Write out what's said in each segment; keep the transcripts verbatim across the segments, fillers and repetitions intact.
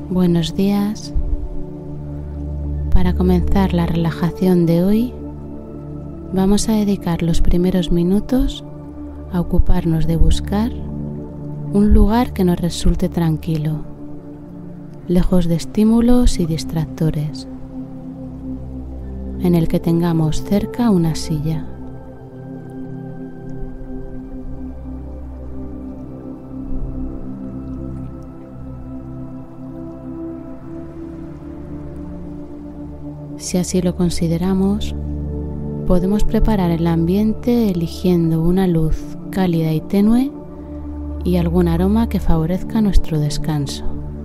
Buenos días. Para comenzar la relajación de hoy, vamos a dedicar los primeros minutos a ocuparnos de buscar un lugar que nos resulte tranquilo, lejos de estímulos y distractores, en el que tengamos cerca una silla. Si así lo consideramos, podemos preparar el ambiente eligiendo una luz cálida y tenue y algún aroma que favorezca nuestro descanso.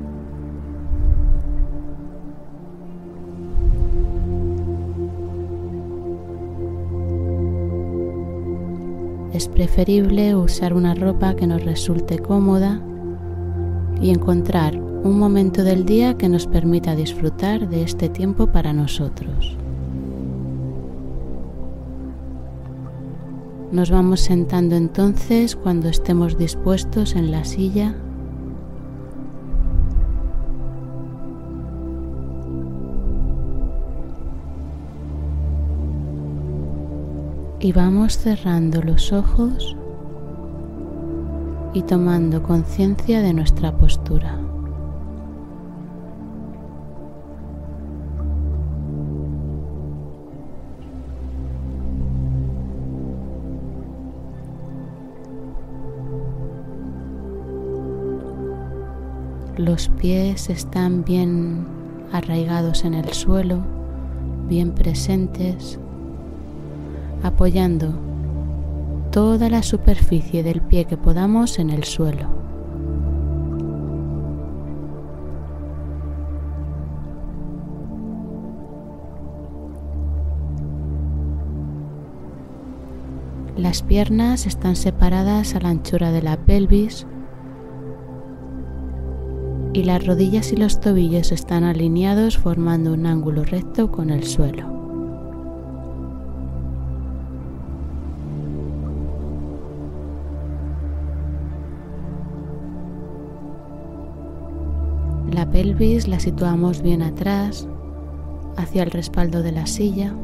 Es preferible usar una ropa que nos resulte cómoda y encontrar un momento del día que nos permita disfrutar de este tiempo para nosotros. Nos vamos sentando entonces cuando estemos dispuestos en la silla. Y vamos cerrando los ojos y tomando conciencia de nuestra postura. Los pies están bien arraigados en el suelo, bien presentes, apoyando toda la superficie del pie que podamos en el suelo. Las piernas están separadas a la anchura de la pelvis y las rodillas y los tobillos están alineados formando un ángulo recto con el suelo. La pelvis la situamos bien atrás, hacia el respaldo de la silla.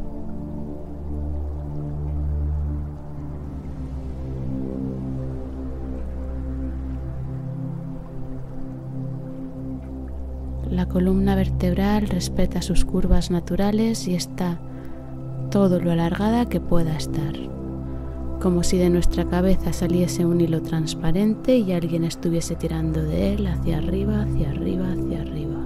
La columna vertebral respeta sus curvas naturales y está todo lo alargada que pueda estar, como si de nuestra cabeza saliese un hilo transparente y alguien estuviese tirando de él hacia arriba, hacia arriba, hacia arriba.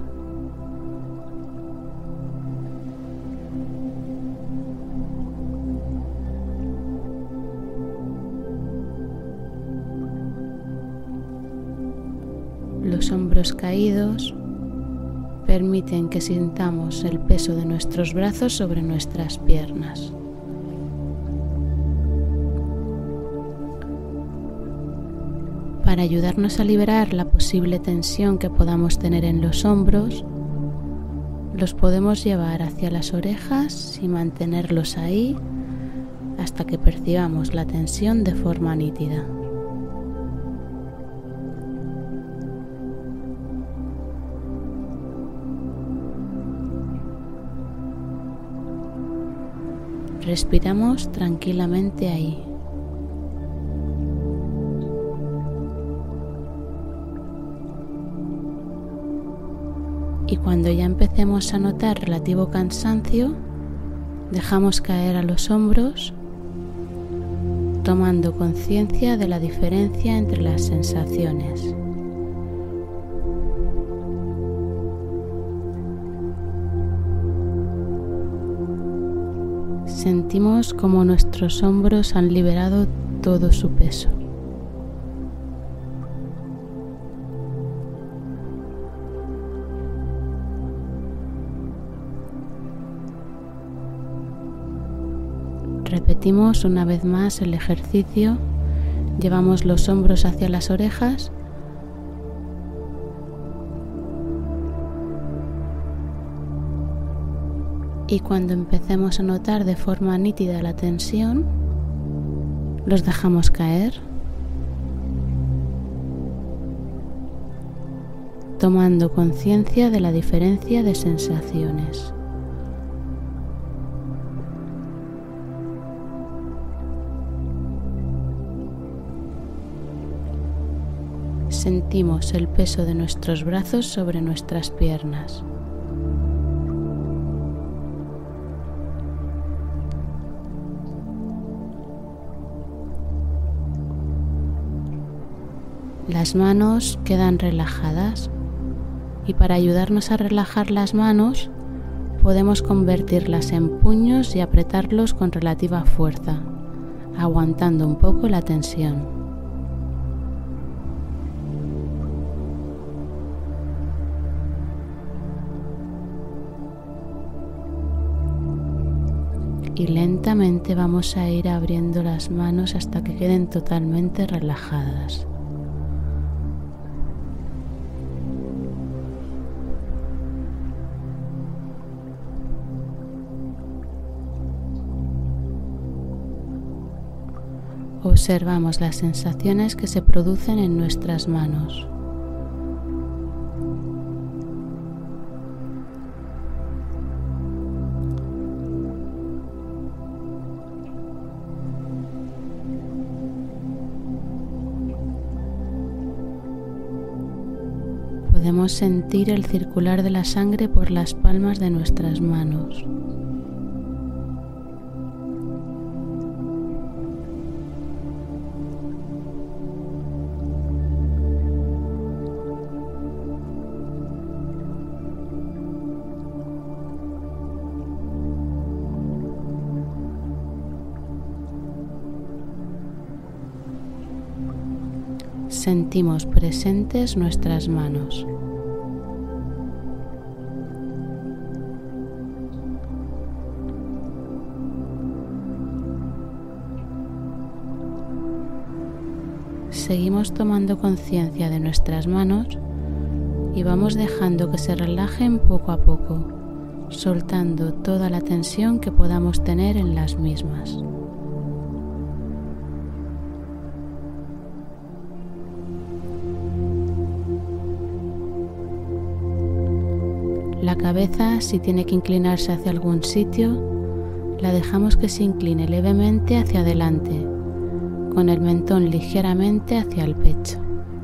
Los hombros caídos permiten que sintamos el peso de nuestros brazos sobre nuestras piernas. Para ayudarnos a liberar la posible tensión que podamos tener en los hombros, los podemos llevar hacia las orejas y mantenerlos ahí hasta que percibamos la tensión de forma nítida. Respiramos tranquilamente ahí. Y cuando ya empecemos a notar relativo cansancio, dejamos caer a los hombros, tomando conciencia de la diferencia entre las sensaciones. Sentimos como nuestros hombros han liberado todo su peso. Repetimos una vez más el ejercicio. Llevamos los hombros hacia las orejas. Y cuando empecemos a notar de forma nítida la tensión, los dejamos caer. tomando conciencia de la diferencia de sensaciones. Sentimos el peso de nuestros brazos sobre nuestras piernas. Las manos quedan relajadas y para ayudarnos a relajar las manos podemos convertirlas en puños y apretarlos con relativa fuerza, aguantando un poco la tensión. Y lentamente vamos a ir abriendo las manos hasta que queden totalmente relajadas. Observamos las sensaciones que se producen en nuestras manos. Podemos sentir el circular de la sangre por las palmas de nuestras manos. Sentimos presentes nuestras manos. Seguimos tomando conciencia de nuestras manos y vamos dejando que se relajen poco a poco, soltando toda la tensión que podamos tener en las mismas. La cabeza, si tiene que inclinarse hacia algún sitio, la dejamos que se incline levemente hacia adelante, con el mentón ligeramente hacia el pecho.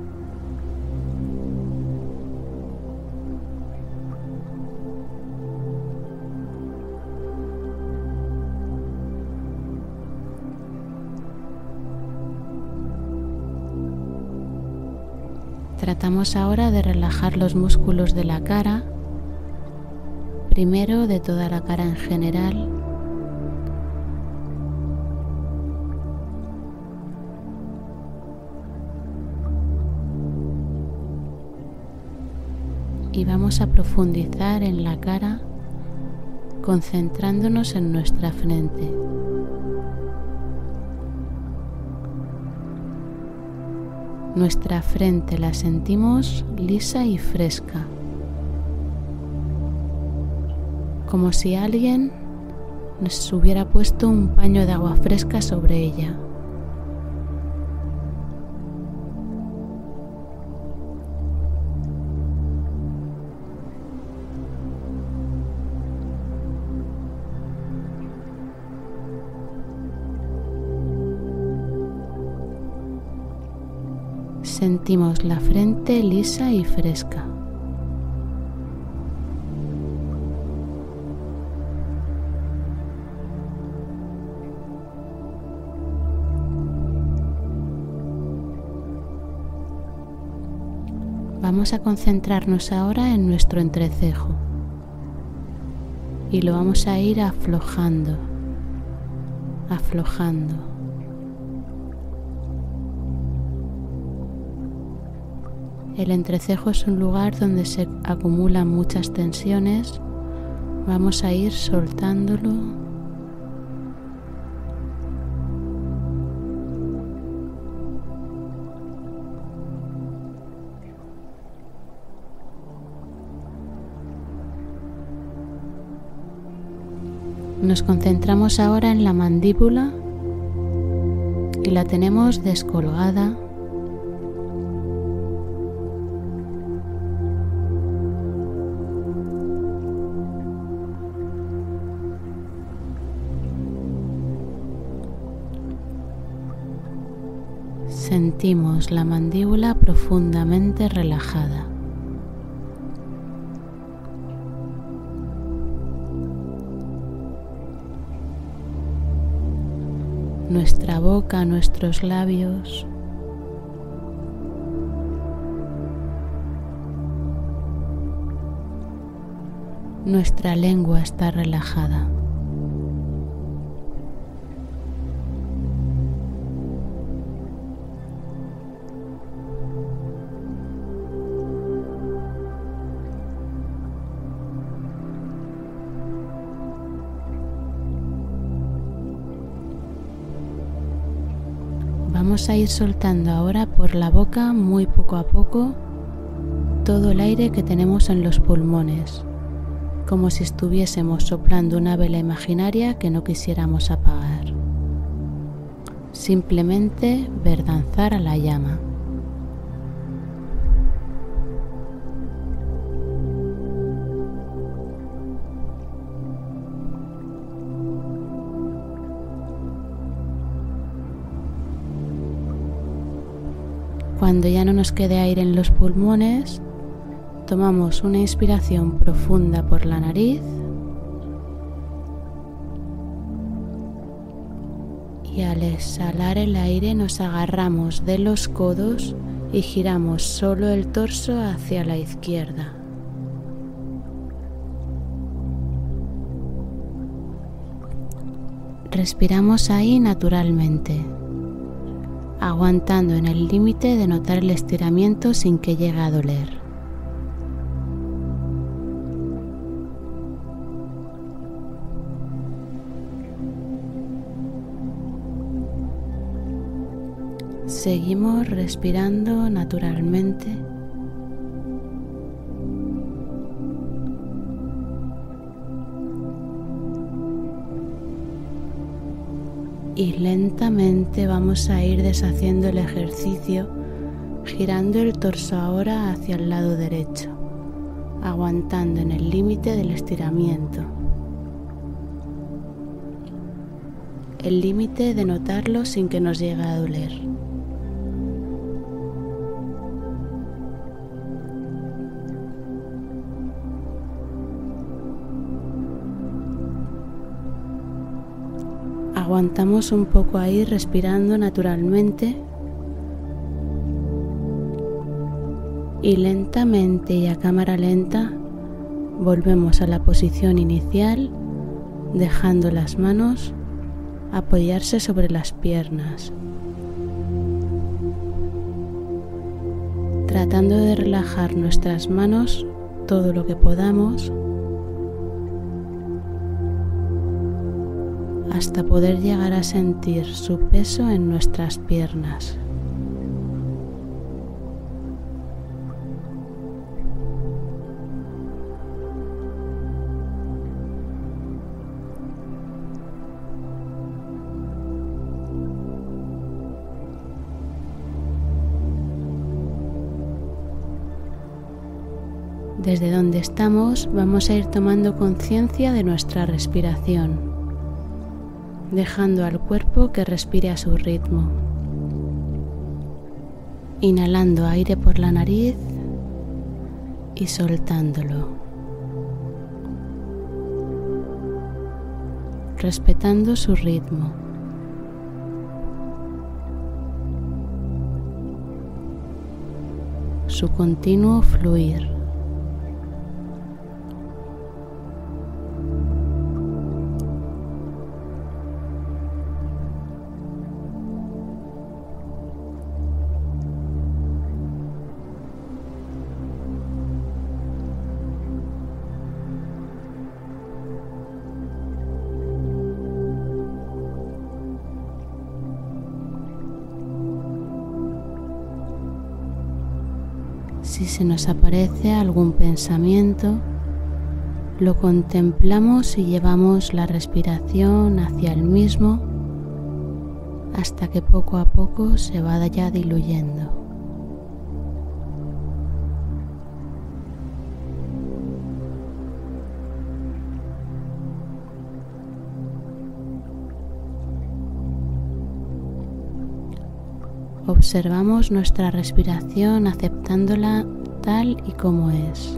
Tratamos ahora de relajar los músculos de la cara, primero de toda la cara en general, y vamos a profundizar en la cara concentrándonos en nuestra frente. Nuestra frente la sentimos lisa y fresca, como si alguien nos hubiera puesto un paño de agua fresca sobre ella. Sentimos la frente lisa y fresca. Vamos a concentrarnos ahora en nuestro entrecejo y lo vamos a ir aflojando, aflojando. El entrecejo es un lugar donde se acumulan muchas tensiones. Vamos a ir soltándolo. Nos concentramos ahora en la mandíbula y la tenemos descolgada. sentimos la mandíbula profundamente relajada. Nuestra boca, nuestros labios, nuestra lengua está relajada. Vamos a ir soltando ahora por la boca muy poco a poco todo el aire que tenemos en los pulmones, como si estuviésemos soplando una vela imaginaria que no quisiéramos apagar. Simplemente ver danzar a la llama. Cuando ya no nos quede aire en los pulmones, tomamos una inspiración profunda por la nariz y al exhalar el aire nos agarramos de los codos y giramos solo el torso hacia la izquierda. Respiramos ahí naturalmente, aguantando en el límite de notar el estiramiento sin que llegue a doler. Seguimos respirando naturalmente. Y lentamente vamos a ir deshaciendo el ejercicio, girando el torso ahora hacia el lado derecho, aguantando en el límite del estiramiento. El límite de notarlo sin que nos llegue a doler. Aguantamos un poco ahí respirando naturalmente y lentamente y a cámara lenta volvemos a la posición inicial, dejando las manos apoyarse sobre las piernas, tratando de relajar nuestras manos todo lo que podamos hasta poder llegar a sentir su peso en nuestras piernas. Desde donde estamos vamos a ir tomando conciencia de nuestra respiración, dejando al cuerpo que respire a su ritmo. Inhalando aire por la nariz y soltándolo. Respetando su ritmo. Su continuo fluir. Si se nos aparece algún pensamiento, lo contemplamos y llevamos la respiración hacia el mismo hasta que poco a poco se vaya diluyendo. observamos nuestra respiración aceptándola tal y como es.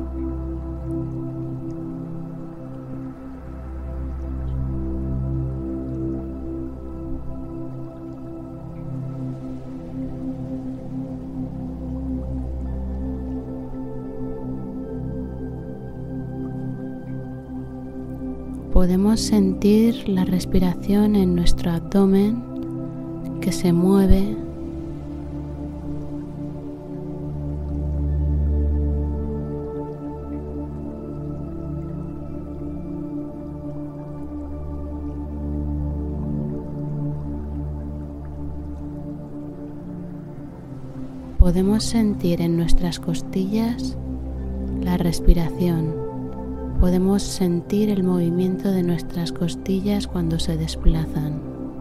Podemos sentir la respiración en nuestro abdomen que se mueve. Podemos sentir en nuestras costillas la respiración. Podemos sentir el movimiento de nuestras costillas cuando se desplazan.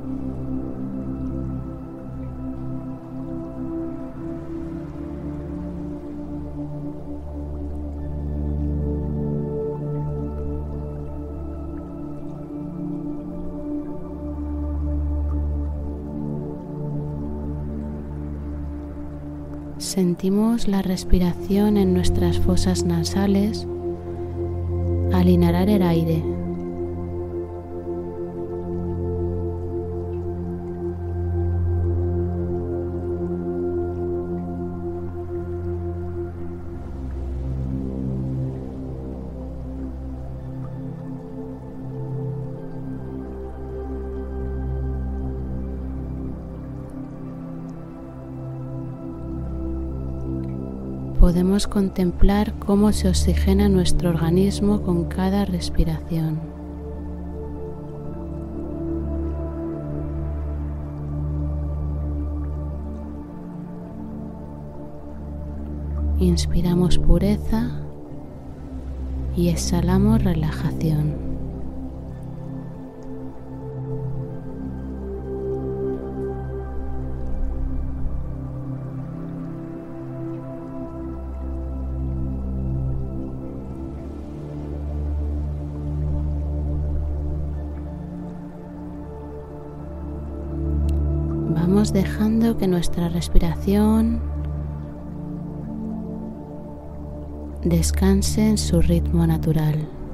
Sentimos la respiración en nuestras fosas nasales al inhalar el aire. Podemos contemplar cómo se oxigena nuestro organismo con cada respiración. Inspiramos pureza y exhalamos relajación. Vamos dejando que nuestra respiración descanse en su ritmo natural.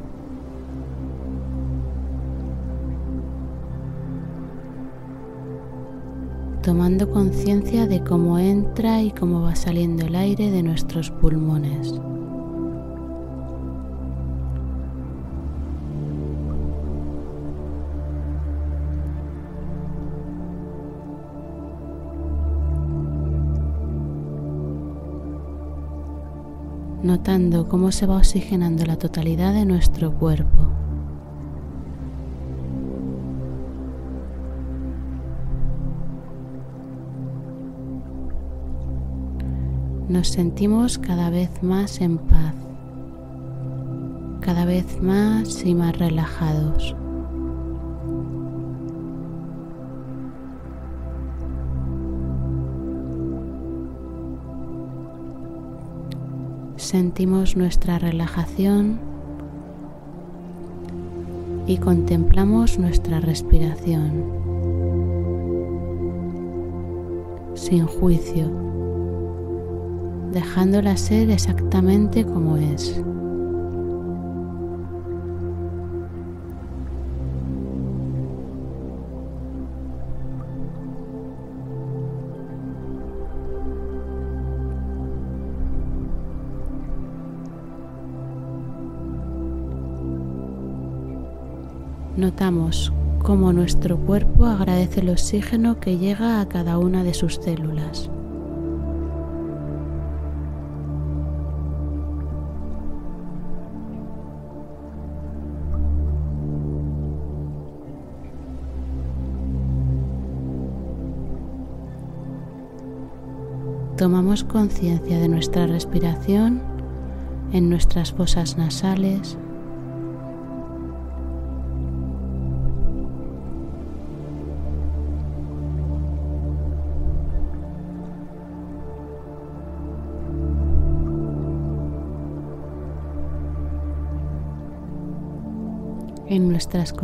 Tomando conciencia de cómo entra y cómo va saliendo el aire de nuestros pulmones. Notando cómo se va oxigenando la totalidad de nuestro cuerpo. Nos sentimos cada vez más en paz, cada vez más y más relajados. Sentimos nuestra relajación y contemplamos nuestra respiración sin juicio, dejándola ser exactamente como es. Notamos cómo nuestro cuerpo agradece el oxígeno que llega a cada una de sus células. Tomamos conciencia de nuestra respiración en nuestras fosas nasales, en nuestras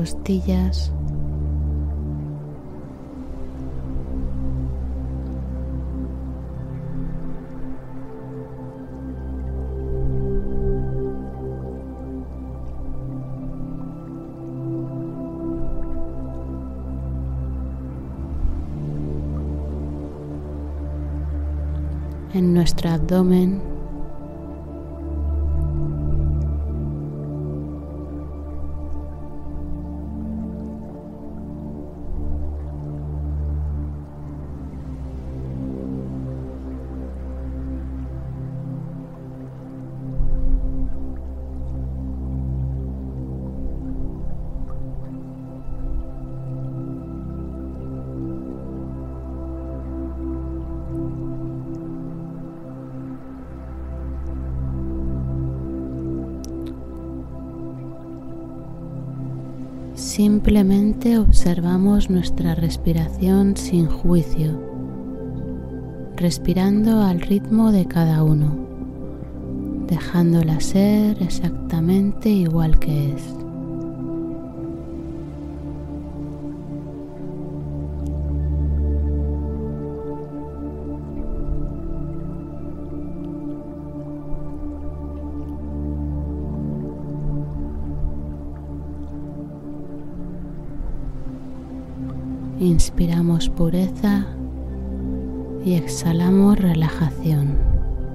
en nuestro abdomen. Simplemente observamos nuestra respiración sin juicio, respirando al ritmo de cada uno, dejándola ser exactamente igual que es. Inspiramos pureza y exhalamos relajación.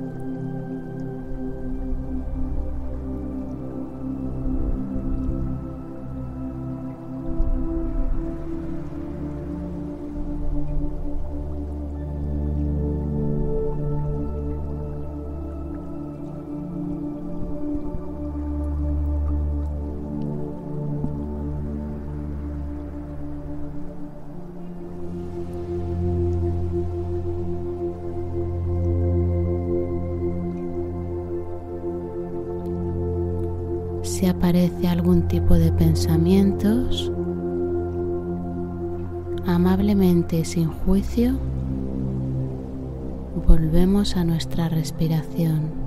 Si aparece algún tipo de pensamientos, amablemente y sin juicio, volvemos a nuestra respiración.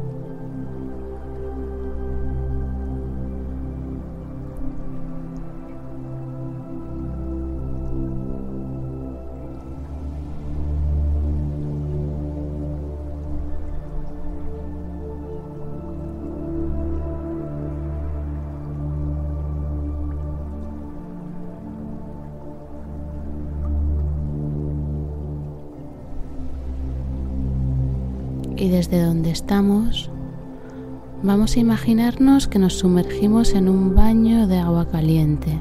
Y desde donde estamos, vamos a imaginarnos que nos sumergimos en un baño de agua caliente.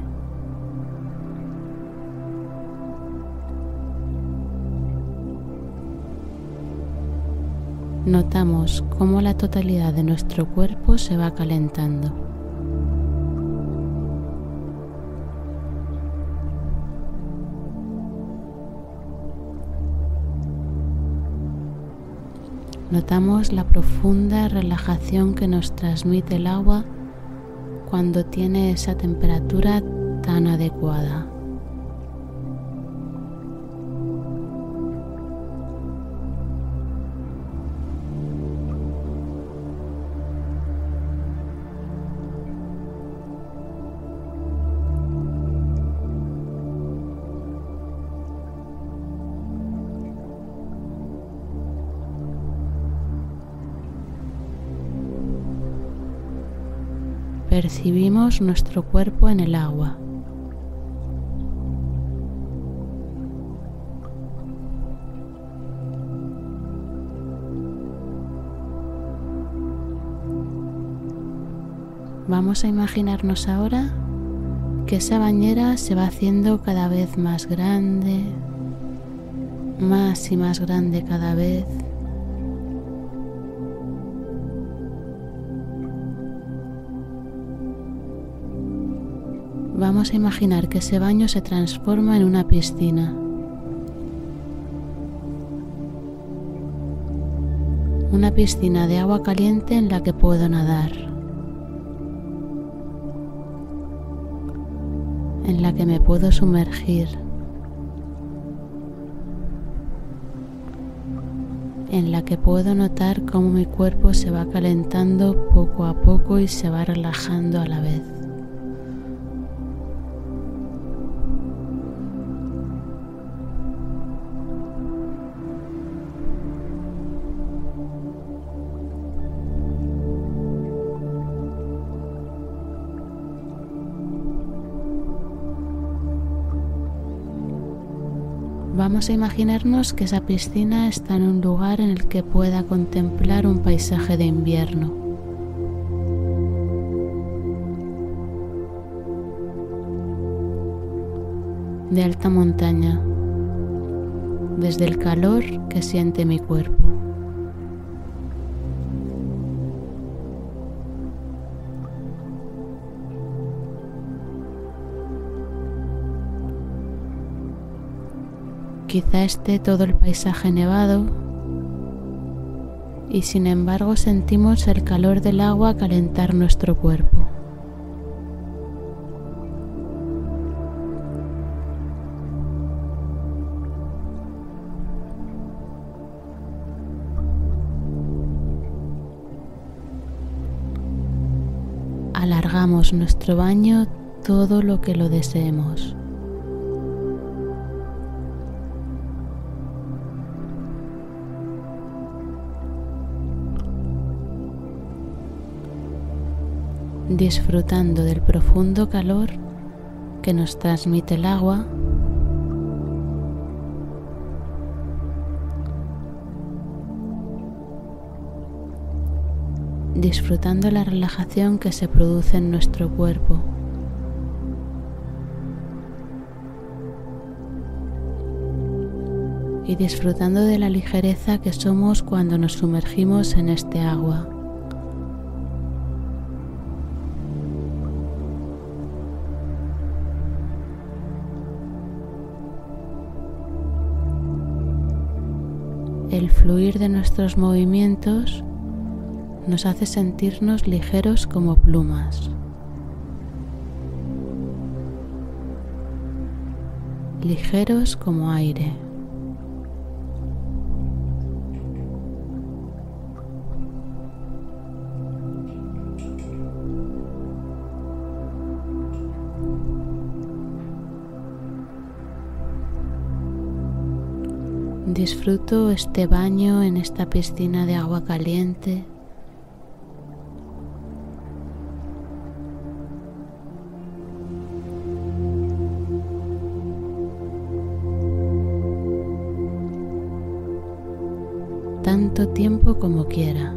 Notamos cómo la totalidad de nuestro cuerpo se va calentando. Notamos la profunda relajación que nos transmite el agua cuando tiene esa temperatura tan adecuada. Percibimos nuestro cuerpo en el agua. Vamos a imaginarnos ahora que esa bañera se va haciendo cada vez más grande, más y más grande cada vez. Vamos a imaginar que ese baño se transforma en una piscina. Una piscina de agua caliente en la que puedo nadar. En la que me puedo sumergir. En la que puedo notar cómo mi cuerpo se va calentando poco a poco y se va relajando a la vez. Vamos a imaginarnos que esa piscina está en un lugar en el que pueda contemplar un paisaje de invierno. De alta montaña, desde el calor que siente mi cuerpo. Quizá esté todo el paisaje nevado y sin embargo sentimos el calor del agua calentar nuestro cuerpo. Alargamos nuestro baño todo lo que lo deseemos. Disfrutando del profundo calor que nos transmite el agua, disfrutando la relajación que se produce en nuestro cuerpo. Y disfrutando de la ligereza que somos cuando nos sumergimos en este agua. El fluir de nuestros movimientos nos hace sentirnos ligeros como plumas, ligeros como aire. Disfruto este baño en esta piscina de agua caliente. Tanto tiempo como quiera.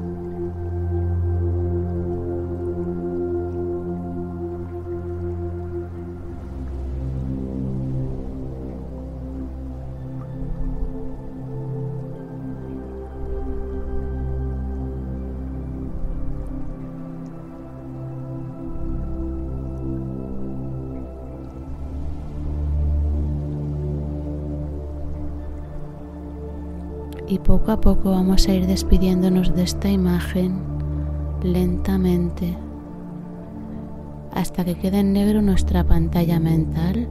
Y poco a poco vamos a ir despidiéndonos de esta imagen lentamente hasta que quede en negro nuestra pantalla mental,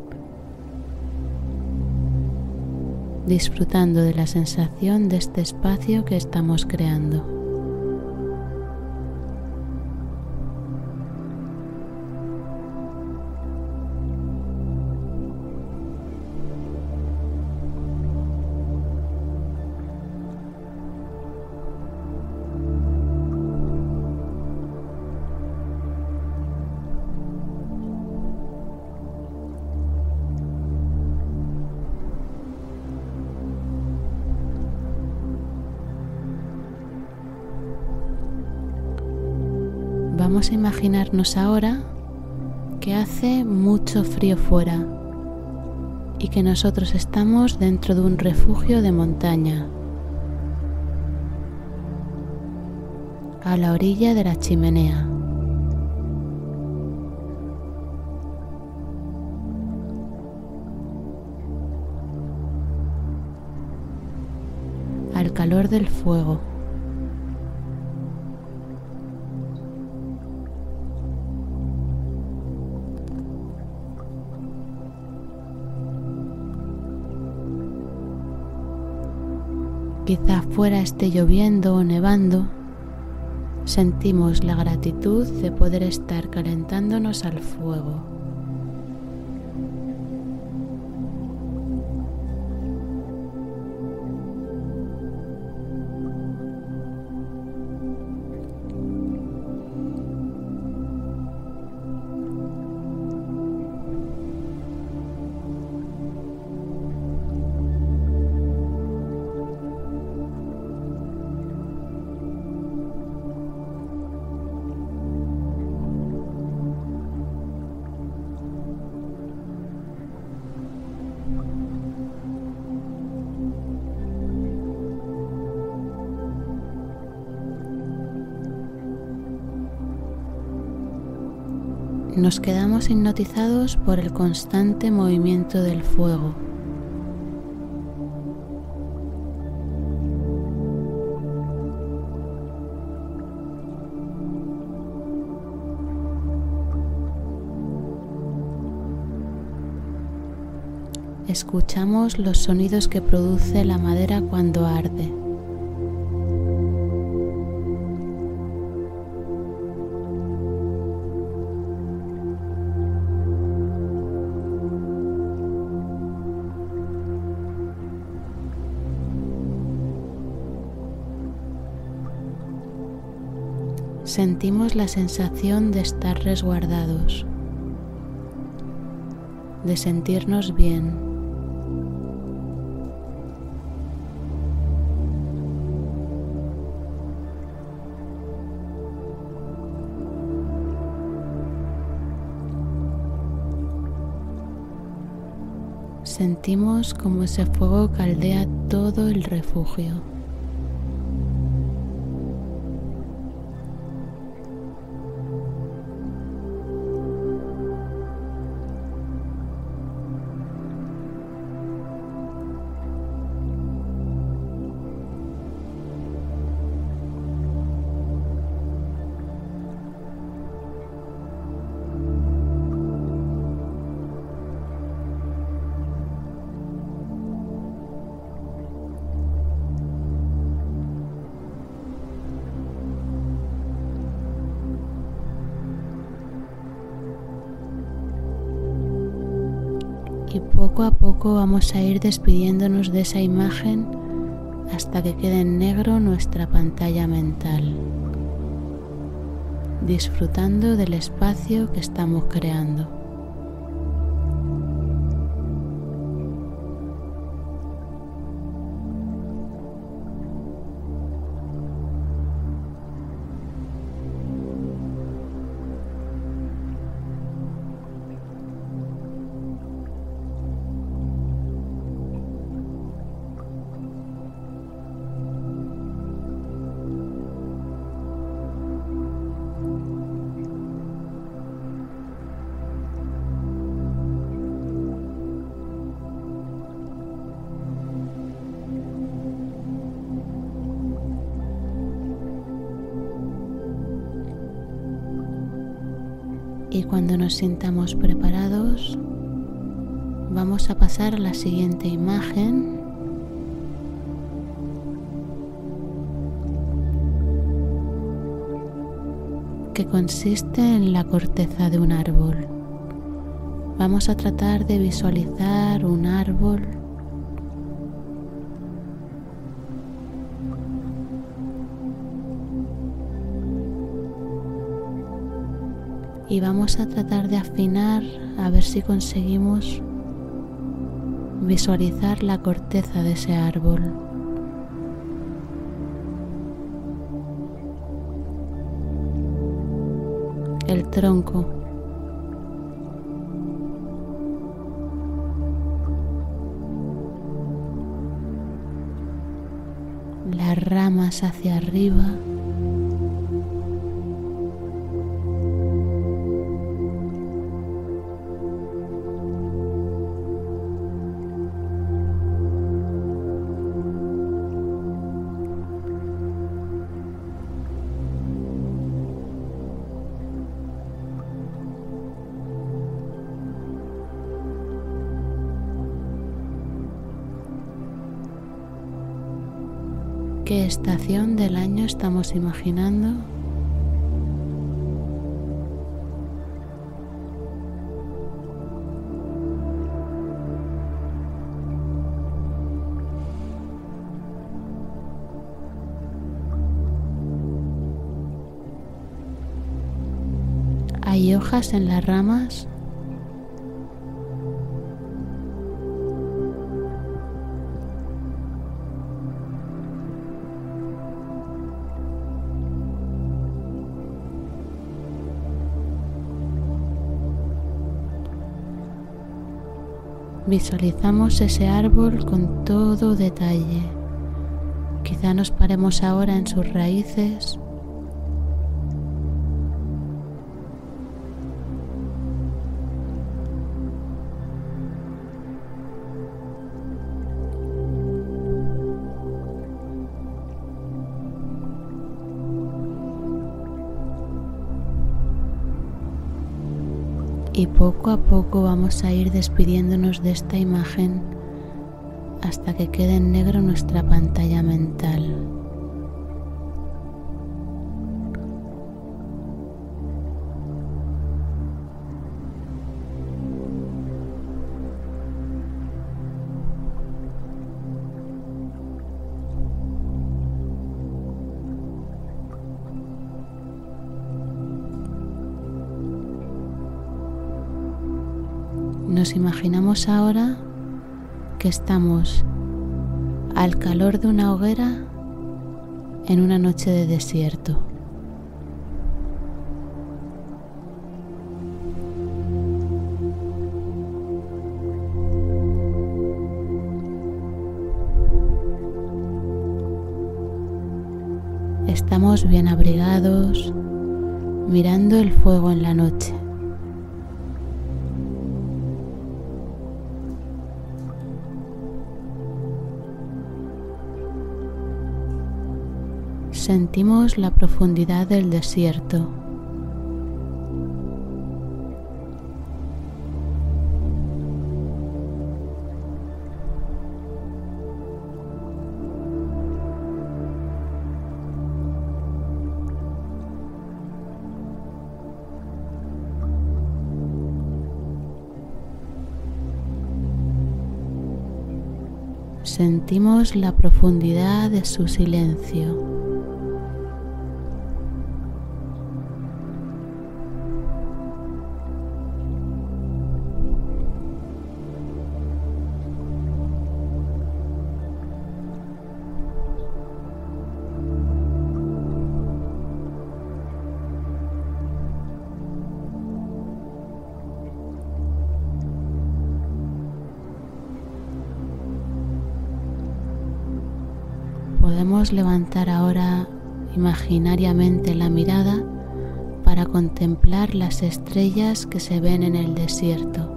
disfrutando de la sensación de este espacio que estamos creando. Vamos a imaginarnos ahora que hace mucho frío fuera y que nosotros estamos dentro de un refugio de montaña, a la orilla de la chimenea. Al calor del fuego. Quizá fuera esté lloviendo o nevando, sentimos la gratitud de poder estar calentándonos al fuego. Nos quedamos hipnotizados por el constante movimiento del fuego. Escuchamos los sonidos que produce la madera cuando arde. Sentimos la sensación de estar resguardados, de sentirnos bien. Sentimos como ese fuego caldea todo el refugio. Y poco a poco vamos a ir despidiéndonos de esa imagen hasta que quede en negro nuestra pantalla mental, disfrutando del espacio que estamos creando. Y cuando nos sintamos preparados, vamos a pasar a la siguiente imagen, que consiste en la corteza de un árbol. Vamos a tratar de visualizar un árbol y vamos a tratar de afinar a ver si conseguimos visualizar la corteza de ese árbol. El tronco. Las ramas hacia arriba. ¿Qué estación del año estamos imaginando? ¿Hay hojas en las ramas? Visualizamos ese árbol con todo detalle. Quizá nos paremos ahora en sus raíces. Y poco a poco vamos a ir despidiéndonos de esta imagen hasta que quede en negro nuestra pantalla mental. Nos imaginamos ahora que estamos al calor de una hoguera en una noche de desierto. Estamos bien abrigados, mirando el fuego en la noche. Sentimos la profundidad del desierto. Sentimos la profundidad de su silencio. Podemos levantar ahora imaginariamente la mirada para contemplar las estrellas que se ven en el desierto.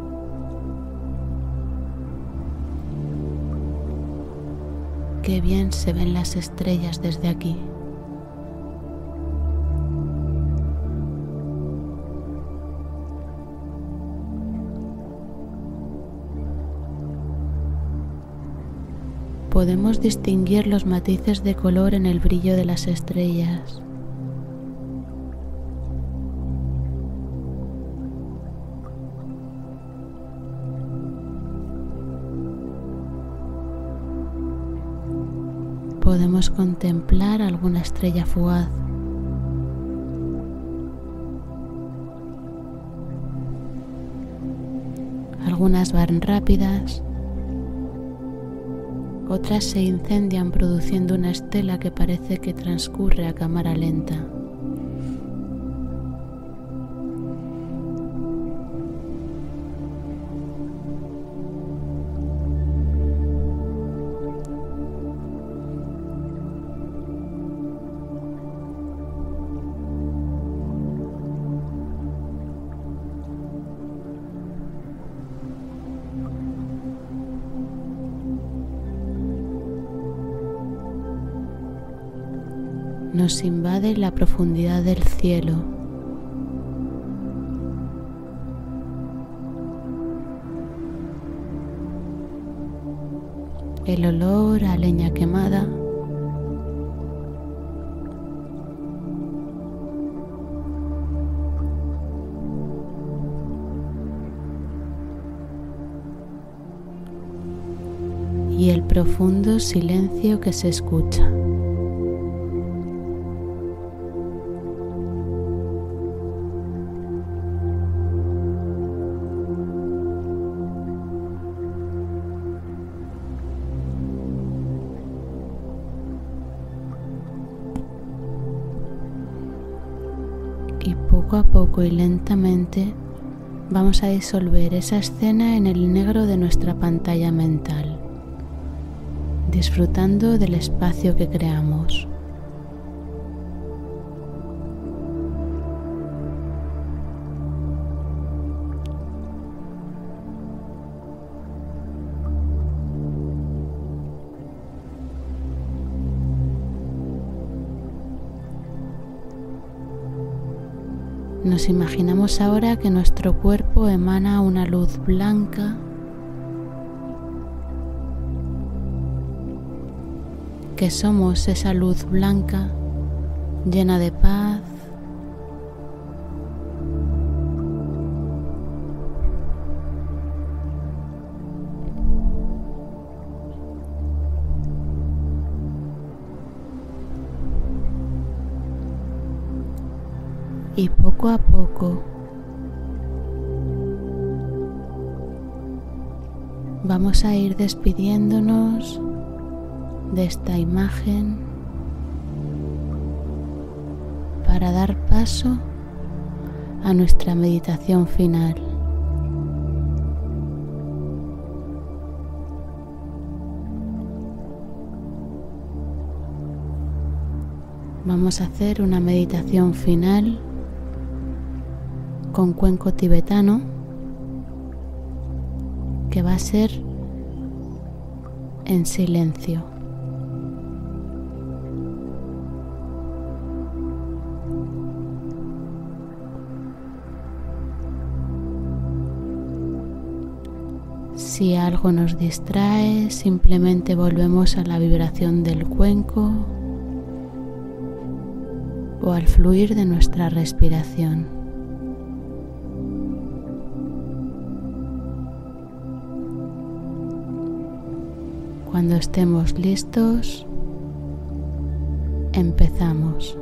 Qué bien se ven las estrellas desde aquí. Podemos distinguir los matices de color en el brillo de las estrellas. Podemos contemplar alguna estrella fugaz. Algunas van rápidas. Otras se incendian produciendo una estela que parece que transcurre a cámara lenta. Nos invade la profundidad del cielo. El olor a leña quemada. Y el profundo silencio que se escucha. Y poco a poco y lentamente vamos a disolver esa escena en el negro de nuestra pantalla mental, disfrutando del espacio que creamos. Nos imaginamos ahora que nuestro cuerpo emana una luz blanca que somos esa luz blanca llena de paz, y poco a poco vamos a ir despidiéndonos de esta imagen para dar paso a nuestra meditación final. Vamos a hacer una meditación final con cuenco tibetano, que va a ser en silencio. Si algo nos distrae, simplemente volvemos a la vibración del cuenco o al fluir de nuestra respiración. Cuando estemos listos, empezamos.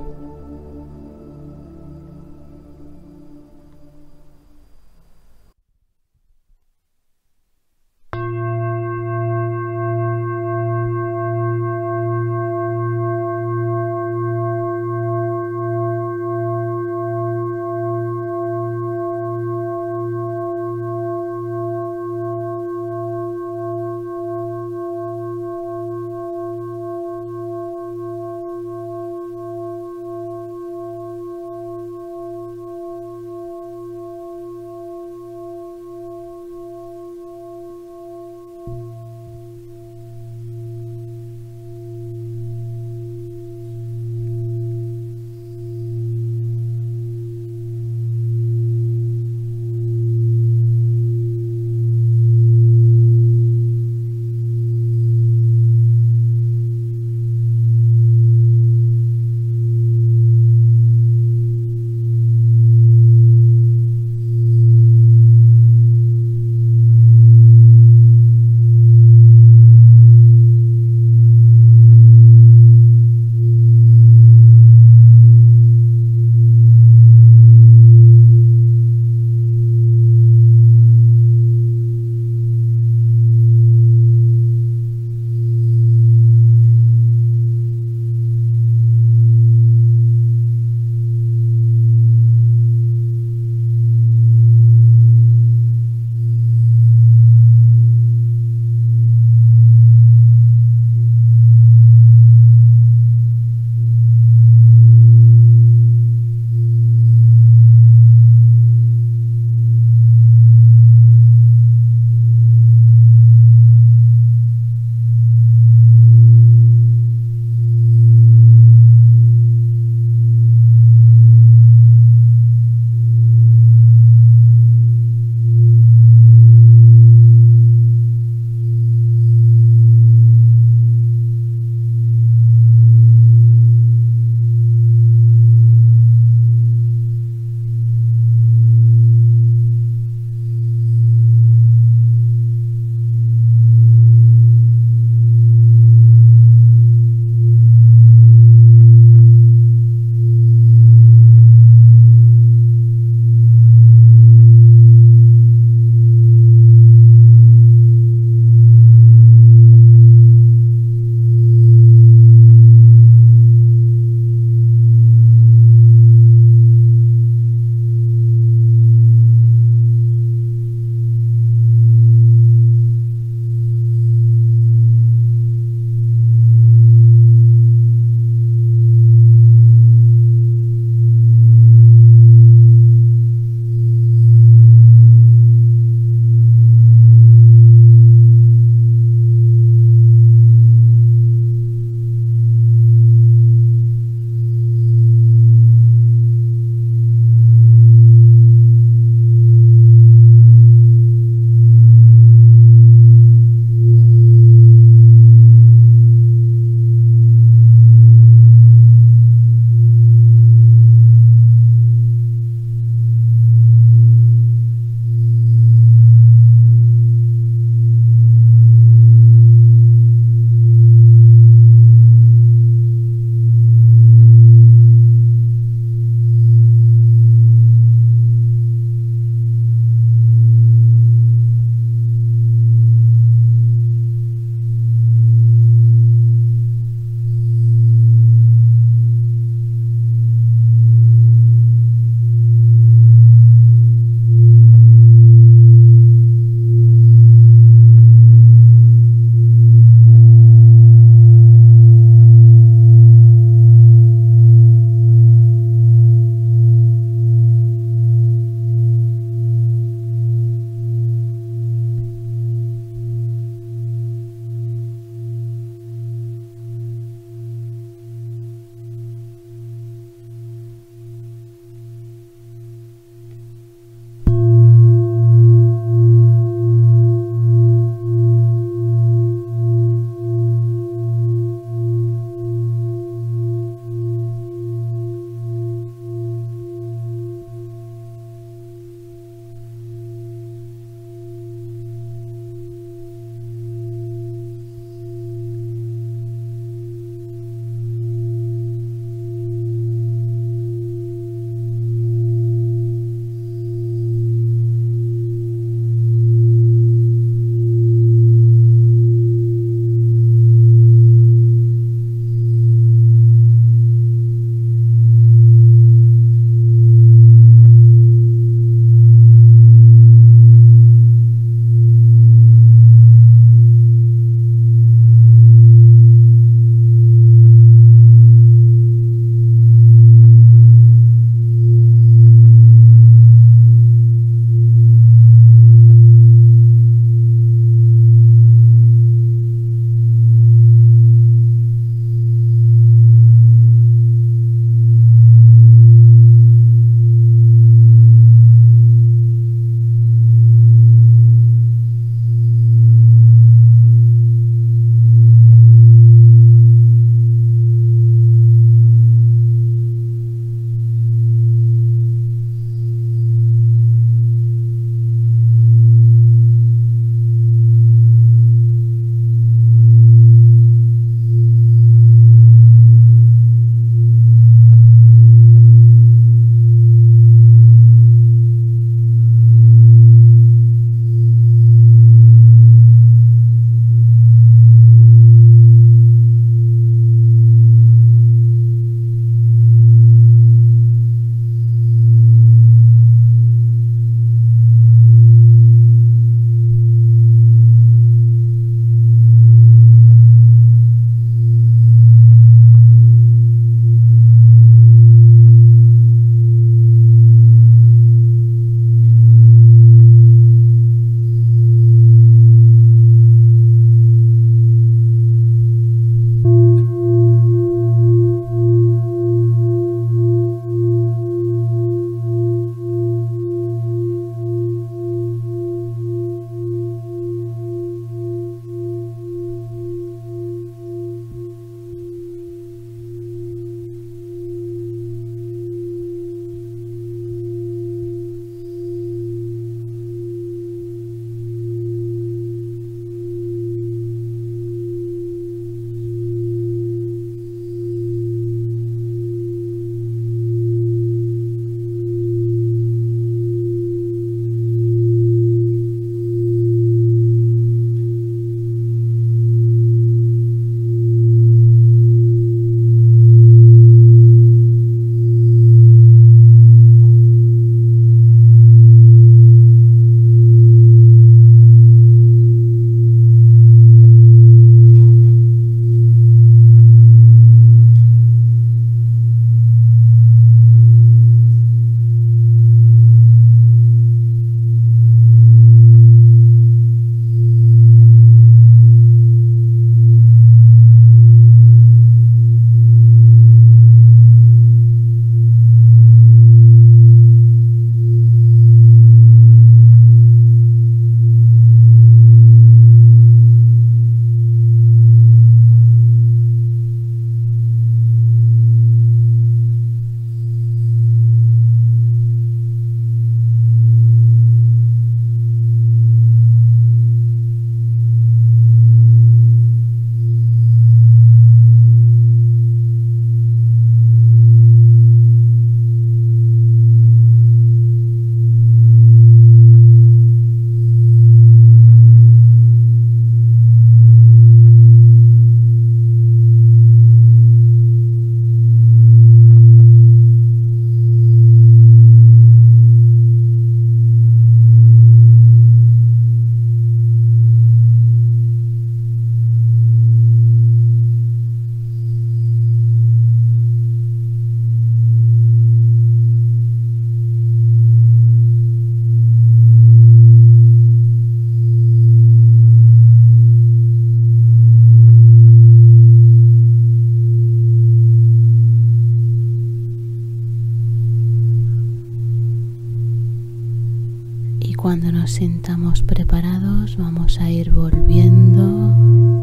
Cuando nos sintamos preparados, vamos a ir volviendo.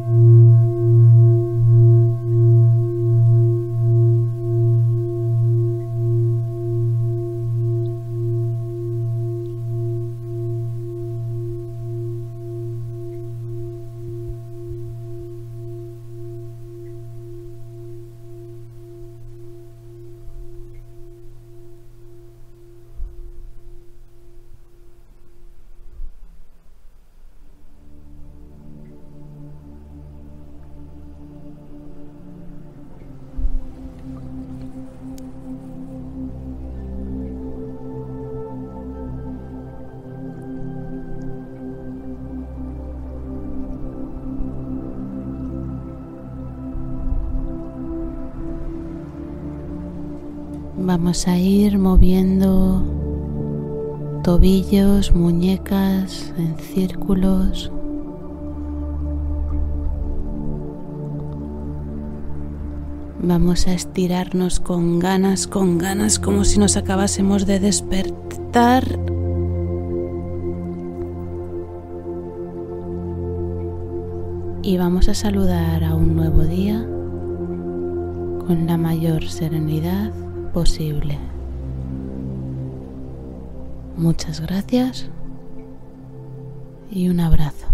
Vamos a ir moviendo tobillos, muñecas en círculos. Vamos a estirarnos con ganas, con ganas, como si nos acabásemos de despertar. Y vamos a saludar a un nuevo día con la mayor serenidad posible. Muchas gracias y un abrazo.